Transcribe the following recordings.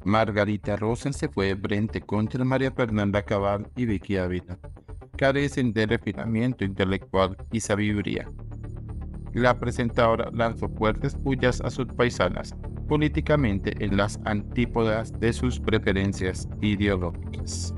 Margarita Rosa se fue de frente contra María Fernanda Cabal y Vicky Ávila. Carecen de refinamiento intelectual y sabiduría. La presentadora lanzó fuertes pullas a sus paisanas, políticamente en las antípodas de sus preferencias ideológicas.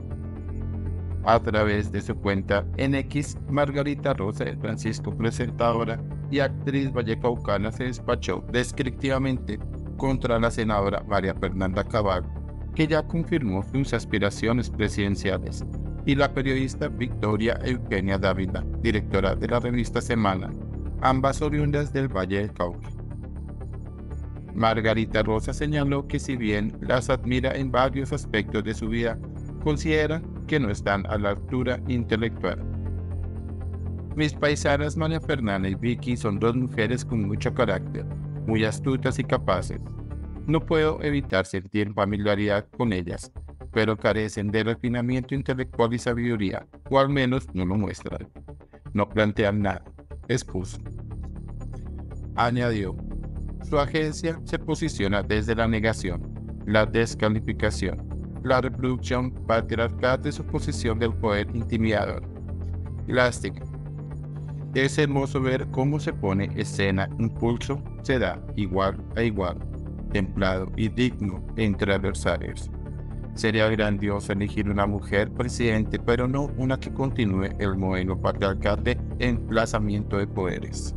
A través de su cuenta en X, Margarita Rosa de Francisco, presentadora y actriz vallecaucana, se despachó descriptivamente contra la senadora María Fernanda Cabal, que ya confirmó sus aspiraciones presidenciales, y la periodista Victoria Eugenia Dávila, directora de la revista Semana, ambas oriundas del Valle del Cauca. Margarita Rosa señaló que si bien las admira en varios aspectos de su vida, considera que no están a la altura intelectual. Mis paisanas María Fernanda y Vicky son dos mujeres con mucho carácter, muy astutas y capaces. No puedo evitar sentir familiaridad con ellas, pero carecen de refinamiento intelectual y sabiduría, o al menos no lo muestran. No plantean nada, expuso. Añadió, su agencia se posiciona desde la negación, la descalificación, la reproducción patriarcal de su posición del poder intimidador. Lástima. Es hermoso ver cómo se pone escena un pulso, se da igual a igual, templado y digno entre adversarios. Sería grandioso elegir una mujer presidente, pero no una que continúe el modelo patriarcal de emplazamiento de poderes.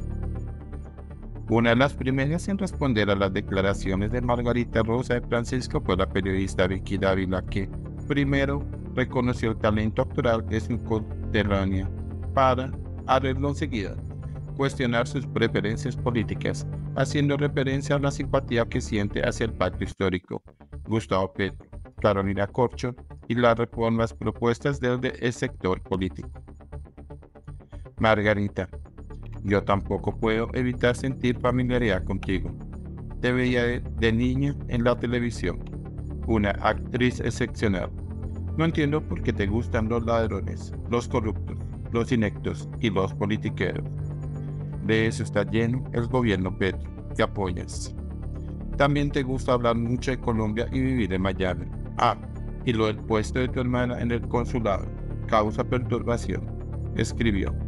Una de las primeras en responder a las declaraciones de Margarita Rosa de Francisco fue la periodista Vicky Dávila, que primero reconoció el talento actoral de su conterránea para, a renglón seguido, cuestionar sus preferencias políticas, haciendo referencia a la simpatía que siente hacia el pacto histórico, Gustavo Petro, Carolina Corcho y las reformas propuestas desde el sector político. Margarita, yo tampoco puedo evitar sentir familiaridad contigo. Te veía de niña en la televisión, una actriz excepcional. No entiendo por qué te gustan los ladrones, los corruptos, los ineptos y los politiqueros. De eso está lleno el gobierno Petro, que apoyas. También te gusta hablar mucho de Colombia y vivir en Miami. Ah, y lo del puesto de tu hermana en el consulado causa perturbación, escribió.